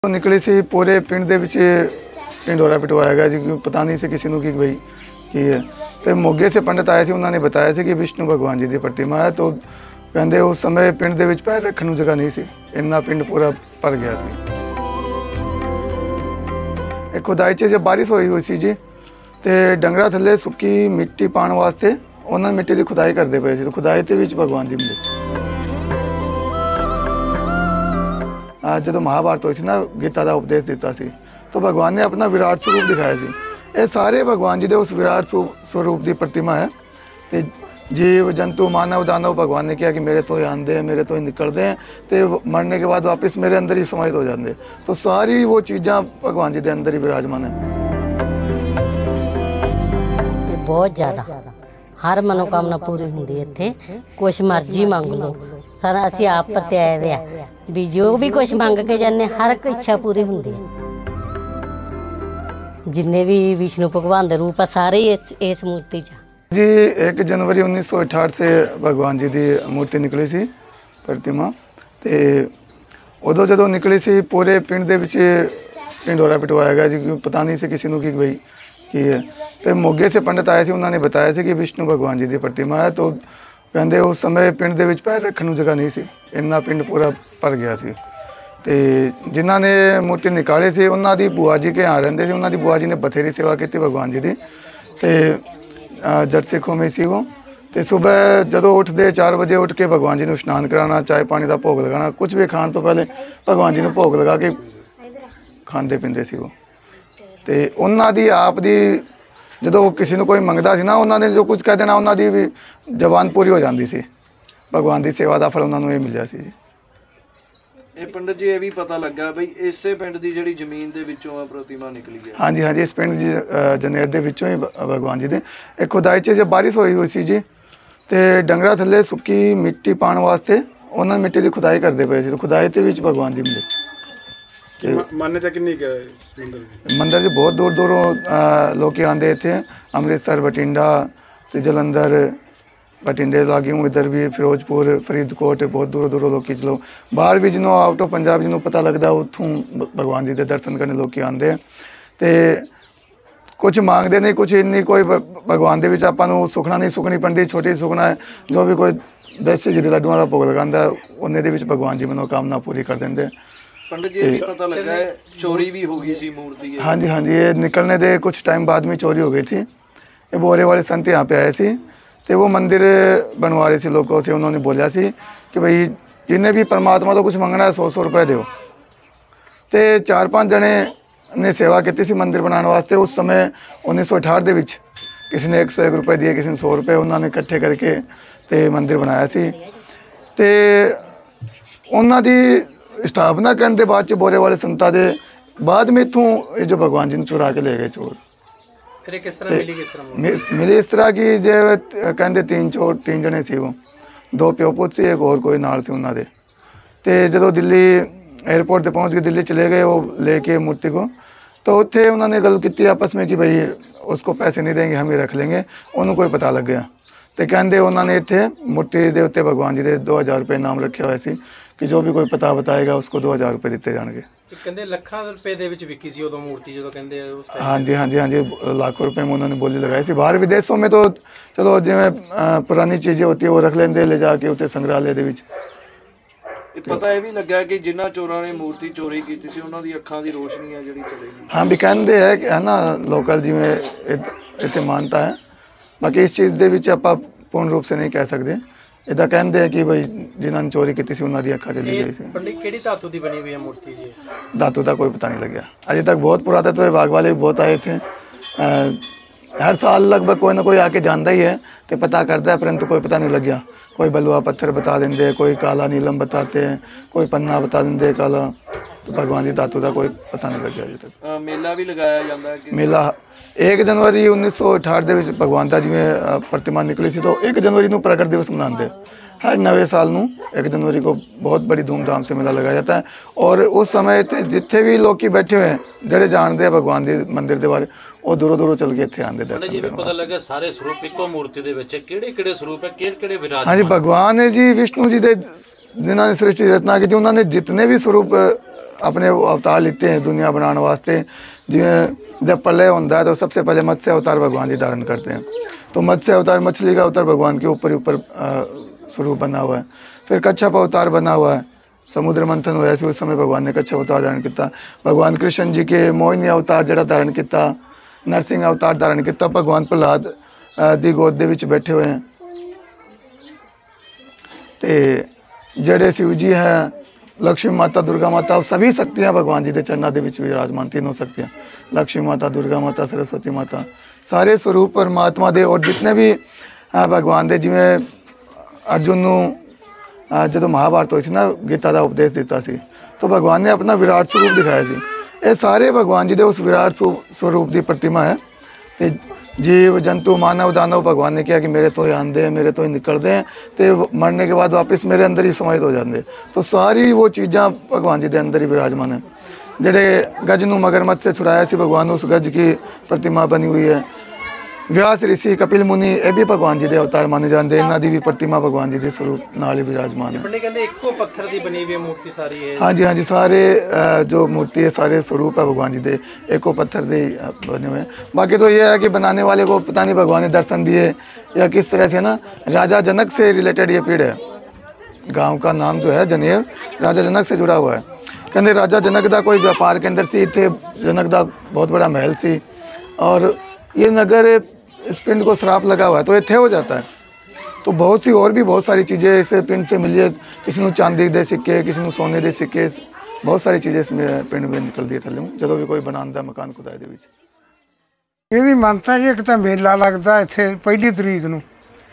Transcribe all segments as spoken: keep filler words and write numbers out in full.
निकली सी पूरे पिंड दे विच ढिंडोरा पिटवाया गया जी, पता नहीं से किसी को कि भाई की है। तो मोगे से पंडित आए थे, उन्होंने बताया था कि विष्णु भगवान जी की प्रतिमा है। तो कहते उस समय पिंड दे विच पैर रखने जगह नहीं सी, इन्ना पिंड पूरा भर गया था। एक खुदाई च जब बारिश हुई हुई सी जी, तो डंगरा थले सुक्की मिट्टी पाने वास्ते उन्होंने मिट्टी की खुदाई करते पे थे। तो खुदाई के विच भगवान जी मिले। जो महाभारत हुई थी ना, गीता का उपदेश दिता सी, तो भगवान ने अपना विराट स्वरूप दिखाया सी। ये सारे भगवान जी के उस विराट स्वरूप की प्रतिमा है। तो जीव जंतु मानव दानव भगवान ने कहा कि मेरे तो ही आंदे हैं, मेरे तो ही निकलते हैं, तो मरने के बाद वापस मेरे अंदर ही समाहित हो जाते। तो सारी वो चीज़ा भगवान जी के अंदर ही विराजमान है। बहुत ज़्यादा हर मनोकामना पूरी होंगी इत्थे, कुछ मर्जी मंग लो सर, असी आप परते आए हुए हैं भी जो भी कुछ मंग के जाने हर एक इच्छा पूरी होंगी है। जिन्ने भी विष्णु भगवान के रूप है सारे इस, इस मूर्ति च जी। एक जनवरी उन्नीस सौ अठाठ से भगवान जी की मूर्ति निकली सी प्रतिमा। तो उदों जो निकली सी पूरे पिंड दे विच ढिंडोरा पिटवाया गया जी, पता नहीं से किसी को कि भाई की है। तो मोगे से पंडित आए थे, उन्होंने बताया था कि विष्णु भगवान जी की प्रतिमा है। तो कहते उस समय पिंड दे विच पैर रखने जगह नहीं सी, इन्ना पिंड पूरा भर गया सी। तो जिन्हों ने मूर्ति निकाली थी उन्होंने बुआ जी के यहाँ रहते थे, उन्होंने बुआ जी ने बथेरी सेवा की भगवान जी की। तो जट सिखों में सी वो। तो सुबह जो उठते चार बजे उठ के भगवान जी को स्नान कराना, चाय पानी का भोग लगाना, कुछ भी खाने तो पहले भगवान जी को भोग लगा के खाते पीते सी वो। तो उन्होंने आप दी जो किसी को कोई मंगता सी ना, उन्होंने जो कुछ कह देना उन्होंने भी जबान पूरी हो जाती सी। भगवान की सेवा का फल उन्होंने ये मिलया सी जी। ਇਹ पंडित जी ये भी पता लगा बई इसे पिंड की जिहड़ी जमीन दे विचों आ प्रतिमा निकली है। हाँ जी हाँ जी, इस पिंड जी जनेर दे विचों ही भगवान जी दे। एक खुदाई च जब बारिश हुई हुई सी जी, तो डंगरा थले सुक्की मिट्टी पाने वास्ते उन्होंने मिट्टी की खुदाई करते पे थे। तो खुदाई के विच भगवान जी मिले। मान्यता कितनी है मंदिर जी? बहुत दूर दूरों लोग आते इतने, अमृतसर बठिंडा तो जलंधर बठिंडे लागे हूँ, इधर भी फिरोजपुर फरीदकोट, बहुत दूरों दूरों लोग चलो बाहर भी जिन्हों आउट ऑफ पंजाब जिन्हों पता लगता उतों भगवान जी के दर्शन करने लोग आते हैं। तो कुछ मांगते नहीं, कुछ इन्नी कोई भगवान के आपू सुखना नहीं सुखनी पड़ती, छोटी सुखना है जो भी कोई देसी गिरी लड्डुआ का भोग लगाता उन्हें भगवान जी मनोकामना पूरी कर देंगे। पंडित जी पता लगा है चोरी भी हो गई सी मूर्ति? हाँ जी हाँ जी, ये निकलने के कुछ टाइम बाद में चोरी हो गई थी। ये बोरे वाले संत यहाँ पे आए थे, तो वो मंदिर बनवा रहे थे लोगों से। उन्होंने बोला सी कि भाई जिन्हें भी परमात्मा तो कुछ मंगना है सौ सौ रुपये दो। तो चार पाँच जने ने सेवा की सी मंदिर बनाने वास्ते। उस समय उन्नीस सौ अठाठ के किसी ने एक सौ एक रुपये दिए, किसी ने सौ रुपये, उन्होंने इकट्ठे करके तो मंदिर बनाया सी। तो उन्होंने स्थापना करने के बाद बोरे वाले संतां दे बाद में इतों ये जो भगवान जी ने चुरा के ले गए चोर। फिर किस तरह मिली किस तरह मिली इस तरह की जे कहते तीन चोर तीन जने थे, वो दो प्यो पुत से एक और कोई नाल थे उन्होंने। तो जो दिल्ली एयरपोर्ट पर पहुँच के दिल्ली चले गए वो लेके मूर्ति को, तो उत्थे उन्होंने गल की आपस में कि भाई उसको पैसे नहीं देंगे, हम ही रख लेंगे। उन्होंने कोई पता लग गया तो कहते उन्होंने इतने मूर्ति के उत्ते भगवान जी के दो हज़ार रुपये इनाम रखे हुए थे कि जो भी कोई पता बताएगा उसको दो हज़ार रुपये दिते जाएंगे। कहते लखां रुपए दे विच विकी सी उदों मूर्ति जो कहते उस टाइम? हाँ जी हाँ जी हाँ जी, लाखों रुपए में उन्होंने बोली लगाई थी। बाहर विदेशों में तो चलो जिवें पुरानी चीज़ें होती है वो रख लेंगे ले जाके उत्ते संग्रहालय दे विच। पता यह भी लगा कि जिन्होंने चोरों ने मूर्ति चोरी की थी उन्होंने अखां की रोशनी है जिहड़ी चलेगी। हाँ भी कहते हैं कि है ना लोकल जिवें इतने मानता है। बाकी इस चीज़ के आप पूर्ण रूप से नहीं कह सकते। इदा कहते हैं कि भाई जिन्होंने चोरी की थी उन्होंने अखा चली गई थी। पंडित किहड़ी धातु की बनी हुई है मूर्ति जी? धातु का कोई पता नहीं लगे अजय तक। बहुत पुरातत्व विभाग वाले भी बहुत आए थे। आ, हर साल लगभग कोई ना कोई आके जानता ही है तो पता करता है, परंतु कोई पता नहीं लग गया। कोई बलुआ पत्थर बता देंगे, कोई काला नीलम बताते हैं, कोई पन्ना बता देंगे काला। तो भगवान जी धातु का कोई पता नहीं लग गया अजय तक। मेला भी लगाया जाता है कि मेला एक जनवरी उन्नीस सौ अठाठ के भगवान का जिमें प्रतिमा निकली थी, तो एक जनवरी को प्रकट दिवस मनाते हैं। हर नवे साल नू एक जनवरी को बहुत बड़ी धूमधाम से मेला लगाया जाता है। और उस समय जिथे भी लोग बैठे हुए हैं ਜਿਹੜੇ जानते हैं भगवान के मंदिर के बारे, वो दूरों दूरों चल के इतने आते दर्शन करने। पता लगा सारे स्वरूप इको मूर्ति दे विच किहड़े-किहड़े स्वरूप है, किहड़े-किहड़े विराजमान? हाँ जी, भगवान है जी विष्णु जी दे जिन्होंने सृष्टि रचना की थी, उन्होंने जितने भी स्वरूप अपने अवतार लेते हैं दुनिया बनाने वास्ते। जिमें जब प्रलय होता है तो सबसे पहले मत्स्य अवतार भगवान जी धारण करते हैं। तो मत्स्य अवतार मछली का अवतार भगवान के ऊपर ही ऊपर स्वरूप बना हुआ है। फिर कच्छप अवतार बना हुआ है, समुद्र मंथन होया सी उस समय भगवान ने कच्छप अवतार धारण किया। भगवान कृष्ण जी के मोहिनी अवतार जरा धारण किया, नरसिंह अवतार धारण किया। भगवान प्रहलाद दी गोद दे विच बैठे हुए हैं। तो जड़े शिव जी हैं, लक्ष्मी माता, दुर्गा माता, सभी शक्तियाँ भगवान जी के चरणों के विच विराजमान, तीनों शक्तियाँ, लक्ष्मी माता, दुर्गा माता, सरस्वती माता, सारे स्वरूप परमात्मा दे। और जितने भी भगवान दे, जिमें अर्जुन नूं जो महाभारत हुई सी ना, गीता का उपदेश दिता सी, तो भगवान ने अपना विराट स्वरूप दिखाया सी। ये सारे भगवान जी के उस विराट स्वरूप की प्रतिमा है। तो जीव जंतु मानव दानव भगवान ने कहा कि मेरे तो ही आंदे, मेरे तो ही निकलते हैं, तो मरने के बाद वापस मेरे अंदर ही समाहित हो जाते। तो सारी वो चीज़ां भगवान जी के अंदर ही विराजमान है। जेडे गज नूं मगरमच्छ से छुड़ाया सी भगवान, उस गज की प्रतिमा बनी हुई है। व्यास ऋषि, कपिल मुनि, ये भी भगवान जी के अवतार माने जाते। इन्हों की भी प्रतिमा भगवान जी के स्वरूप नाल ही विराजमान है। कहते इक्को पत्थर की बनी हुई मूर्ति सारी है। हाँ जी, हाँ जी, सारे जो मूर्ति है, सारे स्वरूप है भगवान जी के, एको पत्थर के बने हुए हैं। बाकी तो ये है कि बनाने वाले को पता नहीं भगवान ने दर्शन दिए या किस तरह से ना। राजा जनक से रिलेटेड ये पीढ़ है। गाँव का नाम जो है जनेव, राजा जनक से जुड़ा हुआ है। कहते राजा जनक का कोई व्यापार केंद्र सी, इतने जनक का बहुत बड़ा महल सी, और ये नगर इस पिंड को श्राप लगा हुआ है तो इतने हो जाता है। तो बहुत सी और भी बहुत सारी चीज़ें इस पिंड से मिली है। किसी को चांदी के सिक्के, किसी को सोने के सिक्के, बहुत सारी चीज़ें इसमें पिंड में निकल दी थले जो भी कोई बनाता मकान खुदाई दे विच। ਇਹਦੀ ਮਾਨਤਾ ਜੀ ਇੱਕ ਤਾਂ ਮੇਲਾ ਲੱਗਦਾ ਇੱਥੇ ਪਹਿਲੀ ਤਰੀਕ ਨੂੰ,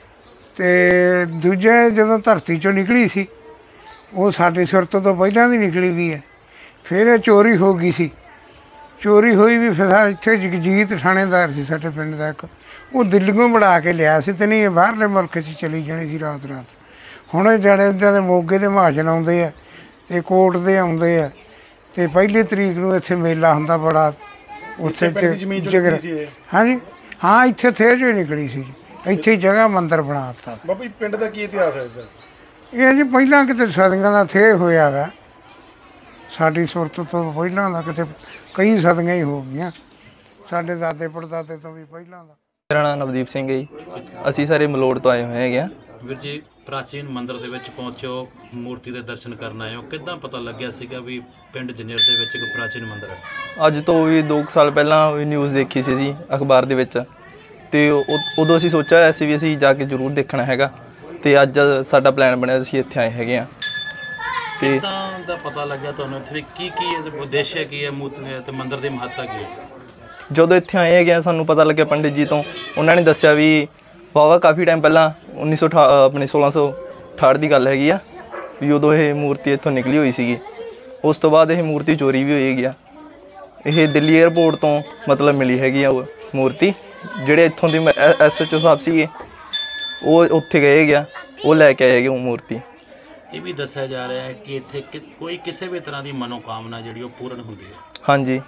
ਤੇ ਦੂਜੇ ਜਦੋਂ ਧਰਤੀ ਚੋਂ ਨਿਕਲੀ ਸੀ ਉਹ ਸਾਡੇ ਸੁਰਤ ਤੋਂ ਪਹਿਲਾਂ ਦੀ ਨਿਕਲੀ ਵੀ ਹੈ। ਫਿਰ ਇਹ ਚੋਰੀ ਹੋ ਗਈ ਸੀ, ਚੋਰੀ ਹੋਈ ਵੀ ਫਿਰ ਇੱਥੇ ਜਗਜੀਤ ਥਾਣੇਦਾਰ ਸੀ ਸਾਡੇ ਪਿੰਡ ਦਾ ਇੱਕ, ਉਹ ਦਿੱਲੀੋਂ ਬਣਾ ਕੇ ਲਿਆ ਸੀ, ਤੇ ਨਹੀਂ ਇਹ ਬਾਹਰਲੇ ਮੁਲਕ 'ਚ ਚਲੀ ਜਾਣੀ ਸੀ ਰਾਤ ਰਾਤ। ਹੁਣ ਇਹ ਜਿਹੜੇ ਇੱਦਾਂ ਦੇ ਮੋਗੇ ਦੇ ਮਹਾਜਨ ਆਉਂਦੇ ਆ ਅਤੇ ਕੋਰਟ ਦੇ ਆਉਂਦੇ ਆ, ਅਤੇ ਪਹਿਲੀ ਤਰੀਕ ਨੂੰ ਇੱਥੇ ਮੇਲਾ ਹੁੰਦਾ ਬੜਾ। ਉੱਥੇ ਜਗਰ ਹਾਂਜੀ ਹਾਂ ਇੱਥੇ ਥੇ ਜੋ ਨਿਕਲੀ ਸੀ, ਇੱਥੇ ਜਗ੍ਹਾ ਮੰਦਰ ਬਣਾ ਦਿੱਤਾ। ਬਾਬਾ ਜੀ ਪਿੰਡ ਦਾ ਕੀ ਇਤਿਹਾਸ ਹੈ ਸਰ? ਇਹ ਜੀ ਪਹਿਲਾਂ ਕਿਤੇ ਸਦੀਆਂ ਦਾ ਥੇ ਹੋਇਆ ਵਾ, ਸਾਡੀ ਸੁਰਤ ਤੋਂ ਪਹਿਲਾਂ ਦਾ ਕਿਤੇ ਕਈ ਸਦੀਆਂ ਹੀ ਹੋ ਗਈਆਂ, ਸਾਡੇ ਦਾਦੇ ਪੜਦਾਦੇ ਤੋਂ ਵੀ ਪਹਿਲਾਂ ਦਾ। ਮੇਰਾ ਨਾਮ ਨਵਦੀਪ ਸਿੰਘ ਹੈ ਜੀ, ਅਸੀਂ ਸਾਰੇ ਮਲੋੜ ਤੋਂ ਆਏ ਹੋਏ ਹੈਗੇ ਆ। ਵੀਰ ਜੀ, ਪ੍ਰਾਚੀਨ ਮੰਦਿਰ ਦੇ ਵਿੱਚ ਪਹੁੰਚੋ, ਮੂਰਤੀ ਦੇ ਦਰਸ਼ਨ ਕਰਨ ਆਏ ਹੋ, ਕਿੱਦਾਂ ਪਤਾ ਲੱਗਿਆ ਸੀਗਾ ਵੀ ਪਿੰਡ ਜਨੇਰ ਦੇ ਵਿੱਚ ਇੱਕ ਪ੍ਰਾਚੀਨ ਮੰਦਿਰ ਹੈ? ਅੱਜ ਤੋਂ ਵੀ ਦੋ ਕੁ ਸਾਲ ਪਹਿਲਾਂ ਵੀ ਨਿਊਜ਼ ਦੇਖੀ ਸੀ ਜੀ ਅਖਬਾਰ ਦੇ ਵਿੱਚ, ਅਤੇ ਉਦੋਂ ਅਸੀਂ ਸੋਚਿਆ ਹੋਇਆ ਸੀ ਵੀ ਅਸੀਂ ਜਾ ਕੇ ਜ਼ਰੂਰ ਦੇਖਣਾ ਹੈਗਾ, ਅਤੇ ਅੱਜ ਸਾਡਾ ਪਲਾਨ ਬਣਿਆ, ਅਸੀਂ ਇੱਥੇ ਆਏ ਹੈਗੇ ਹਾਂ। ਤੇ ਕਿੱਦਾਂ ਦਾ ਪਤਾ ਲੱਗਿਆ ਤੁਹਾਨੂੰ ਇੱਥੇ ਕੀ ਕੀ ਉਦੇਸ਼ ਕੀ ਹੈ ਮੂਰਤੀ ਅਤੇ ਮੰਦਿਰ ਦੀ ਮਹੱਤਤਾ ਕੀ ਹੈ? ਜਦੋਂ ਇੱਥੇ ਆਏ ਹੈਗੇ ਸਾਨੂੰ ਪਤਾ ਲੱਗਿਆ ਪੰਡਿਤ ਜੀ ਤੋਂ, ਉਹਨਾਂ ਨੇ ਦੱਸਿਆ ਵੀ ਵਾਹਵਾ ਕਾਫੀ ਟਾਈਮ ਪਹਿਲਾਂ ਉੱਨੀ ਸੌ ਅਠਾ ਆਪਣੇ ਸੋਲਾਂ ਸੌ ਅਠਾਹਠ ਦੀ ਗੱਲ ਹੈਗੀ ਆ, ਵੀ ਉਦੋਂ ਇਹ ਮੂਰਤੀ ਇੱਥੋਂ ਨਿਕਲੀ ਹੋਈ ਸੀਗੀ। ਉਸ ਤੋਂ ਬਾਅਦ ਇਹ ਮੂਰਤੀ ਚੋਰੀ ਵੀ ਹੋਈ ਹੈਗੀ ਆ। ਇਹ ਦਿੱਲੀ ਏਅਰਪੋਰਟ ਤੋਂ ਮਤਲਬ ਮਿਲੀ ਹੈਗੀ ਆ ਉਹ ਮੂਰਤੀ। ਜਿਹੜੇ ਇੱਥੋਂ ਦੇ ਐਸ ਐਚ ਓ ਸਾਹਿਬ ਸੀਗੇ ਉਹ ਉੱਥੇ ਗਏ ਹੈਗੇ ਆ, ਉਹ ਲੈ ਕੇ ਆਏ ਹੈਗੇ ਉਹ ਮੂਰਤੀ। ਇਹ ਵੀ ਦੱਸਿਆ ਜਾ ਰਿਹਾ ਹੈ ਕਿ ਇੱਥੇ ਕੋਈ ਕਿਸੇ ਵੀ ਤਰ੍ਹਾਂ ਦੀ ਮਨੋਕਾਮਨਾ ਜਿਹੜੀ ਉਹ ਪੂਰਨ ਹੁੰਦੀ ਹੈ। ਹਾਂਜੀ,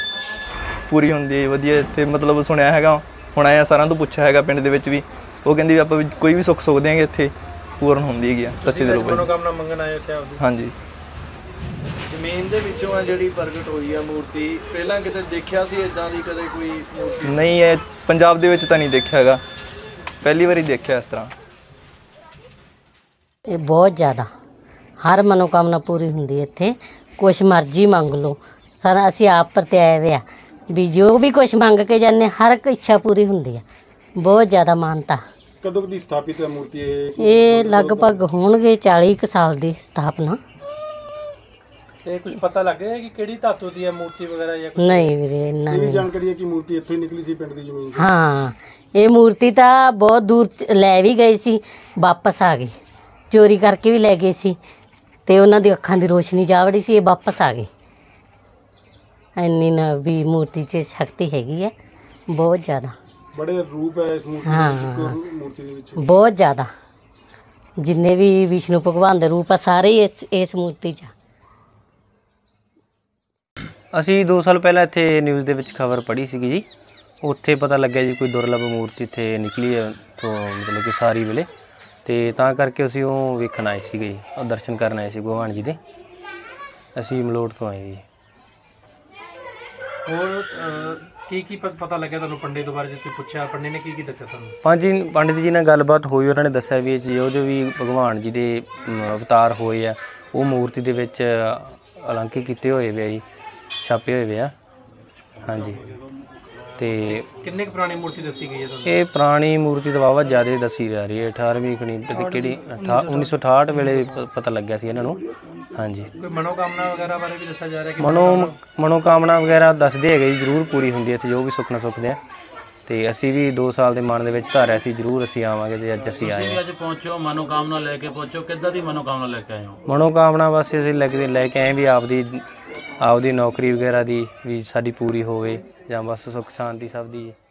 ਪੂਰੀ ਹੁੰਦੀ ਹੈ। ਵਧੀਆ ਇੱਥੇ ਮਤਲਬ ਸੁਣਿਆ ਹੈਗਾ, ਹੁਣ ਆਇਆ ਸਾਰਿਆਂ ਤੋਂ ਪੁੱਛਿਆ ਹੈਗਾ ਪਿੰਡ ਦੇ ਵਿੱਚ ਵੀ, ਉਹ ਕਹਿੰਦੇ ਵੀ ਆਪਾਂ ਕੋਈ ਵੀ ਸੁੱਖ ਸੁੱਖਦੇ ਹੈਗੇ ਇੱਥੇ ਪੂਰਨ ਹੁੰਦੀ ਹੈਗੀ ਆ ਸੱਚੇ ਦਿਲੋਂ। ਮਨੋਕਾਮਨਾ ਮੰਗਣ ਆਏ ਉੱਥੇ ਆਪਦੀ? ਹਾਂਜੀ। ਜ਼ਮੀਨ ਦੇ ਵਿੱਚੋਂ ਆ ਜਿਹੜੀ ਪ੍ਰਗਟ ਹੋਈ ਆ ਮੂਰਤੀ, ਪਹਿਲਾਂ ਕਿਤੇ ਦੇਖਿਆ ਸੀ ਇਦਾਂ ਦੀ ਕਦੇ ਕੋਈ ਮੂਰਤੀ? ਨਹੀਂ, ਇਹ ਪੰਜਾਬ ਦੇ ਵਿੱਚ ਤਾਂ ਨਹੀਂ ਦੇਖਿਆ ਹੈਗਾ, ਪਹਿਲੀ ਵਾਰੀ ਦੇਖਿਆ ਇਸ ਤਰ੍ਹਾਂ। ਇਹ ਬਹੁਤ ਜ਼ਿਆਦਾ ਹਰ ਮਨੋਕਾਮਨਾ ਪੂਰੀ ਹੁੰਦੀ ਹੈ ਇੱਥੇ, ਕੁਛ ਮਰਜ਼ੀ ਮੰਗ ਲਓ। ਸਾਰਾ ਅਸੀਂ ਆਪ ਪ੍ਰਤਿਆਏ ਵੇ ਆ ਵੀ ਜੋ ਵੀ ਕੁਛ ਮੰਗ ਕੇ ਜਾਂਦੇ ਹਰ ਇੱਕ ਇੱਛਾ ਪੂਰੀ ਹੁੰਦੀ ਹੈ। ਬਹੁਤ ਜ਼ਿਆਦਾ ਮਾਨਤਾ। ਕਦੋਂ ਦੀ ਸਥਾਪਿਤ ਹੈ ਮੂਰਤੀ ਇਹ? ਇਹ ਲਗਭਗ ਹੋਣਗੇ ਚਾਲੀ ਕੁ ਸਾਲ ਦੀ ਸਥਾਪਨਾ। ਤੇ ਕੁਝ ਪਤਾ ਲੱਗ ਰਿਹਾ ਕਿ ਕਿਹੜੀ ਧਾਤੂ ਦੀ ਹੈ ਮੂਰਤੀ ਵਗੈਰਾ ਜਾਂ ਕੁਛ? ਨਹੀਂ ਵੀਰੇ, ਇੰਨਾ ਇਹ ਨਹੀਂ ਜਾਣਕਾਰੀ ਹੈ ਕਿ ਮੂਰਤੀ ਇੱਥੋਂ ਹੀ ਨਿਕਲੀ ਸੀ ਪਿੰਡ ਦੀ ਜ਼ਮੀਨ ਤੋਂ? ਹਾਂ, ਇਹ ਮੂਰਤੀ ਤਾਂ ਬਹੁਤ ਦੂਰ ਚ ਲੈ ਵੀ ਗਏ ਸੀ, ਵਾਪਸ ਆ ਗਈ। ਚੋਰੀ ਕਰਕੇ ਵੀ ਲੈ ਗਏ ਸੀ, ਤੇ ਉਹਨਾਂ ਦੀ ਅੱਖਾਂ ਦੀ ਰੋਸ਼ਨੀ ਜਾ ਵੜੀ ਸੀ, ਇਹ ਵਾਪਸ ਆ ਗਏ। ਇੰਨੀ ਨਾ ਵੀ ਮੂਰਤੀ 'ਚ ਸ਼ਕਤੀ ਹੈਗੀ ਹੈ ਬਹੁਤ ਜ਼ਿਆਦਾ। ਬੜੇ ਰੂਪ ਹੈ ਇਸ ਮੂਰਤੀ ਹਾਂ, ਦੇ ਮੂਰਤੀ ਦੇ ਵਿੱਚ ਬਹੁਤ ਜ਼ਿਆਦਾ। ਜਿੰਨੇ ਵੀ ਵਿਸ਼ਨੂੰ ਭਗਵਾਨ ਦੇ ਰੂਪ ਆ ਸਾਰੇ ਹੀ ਇਸ ਇਸ ਮੂਰਤੀ 'ਚ ਆ। ਅਸੀਂ ਦੋ ਸਾਲ ਪਹਿਲਾਂ ਇੱਥੇ ਨਿਊਜ਼ ਦੇ ਵਿੱਚ ਖਬਰ ਪੜ੍ਹੀ ਸੀਗੀ ਜੀ, ਉੱਥੇ ਪਤਾ ਲੱਗਿਆ ਜੀ ਕੋਈ ਦੁਰਲਭ ਮੂਰਤੀ ਇੱਥੇ ਨਿਕਲੀ ਹੈ ਤੋਂ ਮਤਲਬ ਕਿ ਸਾਰੀ ਵੇਲੇ, ਅਤੇ ਤਾਂ ਕਰਕੇ ਅਸੀਂ ਉਹ ਵੇਖਣ ਆਏ ਸੀਗੇ ਜੀ, ਉਹ ਦਰਸ਼ਨ ਕਰਨ ਆਏ ਸੀ ਭਗਵਾਨ ਜੀ ਦੇ। ਅਸੀਂ ਮਲੋਟ ਤੋਂ ਆਏ ਜੀ। ਹੋਰ ਅਹ, ਕੀ ਕੀ ਪ- ਪਤਾ ਲੱਗਿਆ ਤੁਹਾਨੂੰ ਪੰਡਿਤ ਬਾਰੇ? ਜੇ ਤੁਸੀਂ ਪੁੱਛਿਆ ਪੰਡਿਤ ਨੇ ਕੀ ਕੀ ਦੱਸਿਆ ਤੁਹਾਨੂੰ? ਪੰਜ ਜੀ ਪੰਡਿਤ ਜੀ ਨਾਲ ਗੱਲਬਾਤ ਹੋਈ, ਉਹਨਾਂ ਨੇ ਦੱਸਿਆ ਵੀ ਜੋ ਜੋ ਵੀ ਭਗਵਾਨ ਜੀ ਦੇ ਅਮ, ਅਵਤਾਰ ਹੋਏ ਆ ਉਹ ਮੂਰਤੀ ਦੇ ਵਿੱਚ ਅਲੰਕਿਤ ਕੀਤੇ ਹੋਏ ਵੇ ਆ ਜੀ, ਛਾਪੇ ਹੋਏ ਵੇ ਆ। ਹਾਂਜੀ। ਤੇ ਕਿੰਨੇ ਕੁ ਪੁਰਾਣੀ ਮੂਰਤੀ ਦੱਸੀ ਗਈ ਹੈ ਤੁਹਾਨੂੰ? ਇਹ ਪੁਰਾਣੀ ਮੂਰਤੀ ਤੋਂ ਵਾਵਾ ਜ਼ਿਆਦਾ ਦੱਸੀ ਜਾ ਰਹੀ ਹੈ, ਅਠਾਰਵੀਂ ਕਣੀ ਕਿਹੜੀ ਅਠਾ ਉੱਨੀ ਸੌ ਅਠਾਹਠ ਵੇਲੇ ਪ- ਪਤਾ ਲੱਗਿਆ ਸੀ ਇਹਨਾਂ ਨੂੰ। ਹਾਂਜੀ। ਕੋਈ ਮਨੋਕਾਮਨਾ ਵਗੈਰਾ ਬਾਰੇ ਵੀ ਦੱਸਿਆ ਜਾ ਰਿਹਾ ਕਿ ਮਨੋ ਮਨੋਕਾਮਨਾ ਵਗੈਰਾ ਦੱਸਦੇ ਹੈਗੇ ਜੀ, ਜ਼ਰੂਰ ਪੂਰੀ ਹੁੰਦੀ ਹੈ ਇੱਥੇ ਜੋ ਵੀ ਸੁੱਖਣਾ ਸੁੱਖਦੇ ਆ। ਤੇ ਅਸੀਂ ਵੀ ਦੋ ਸਾਲ ਦੇ ਮਨ ਦੇ ਵਿੱਚ ਧਾਰਿਆ ਸੀ ਜ਼ਰੂਰ ਅਸੀਂ ਆਵਾਂਗੇ, ਤੇ ਅੱਜ ਅਸੀਂ ਆਏ ਤੁਸੀਂ ਹਾਂ। ਅੱਜ ਪਹੁੰਚੋ ਮਨੋਕਾਮਨਾ ਲੈ ਕੇ ਪਹੁੰਚੋ, ਕਿੱਦਾਂ ਦੀ ਮਨੋਕਾਮਨਾ ਲੈ ਕੇ ਆਏ ਹੋ? ਮਨੋਕਾਮਨਾ ਬਸ ਅਸੀਂ ਲੈ ਕੇ ਲੈ ਕੇ ਆਏ ਵੀ ਆਪਦੀ ਆਪਦੀ ਨੌਕਰੀ ਵਗੈਰਾ ਦੀ ਵੀ ਸਾਡੀ ਪੂਰੀ ਹੋਵੇ, ਜਾਂ ਬਸ ਸੁੱਖ ਸ਼ਾਂਤੀ ਸਭ ਦੀ।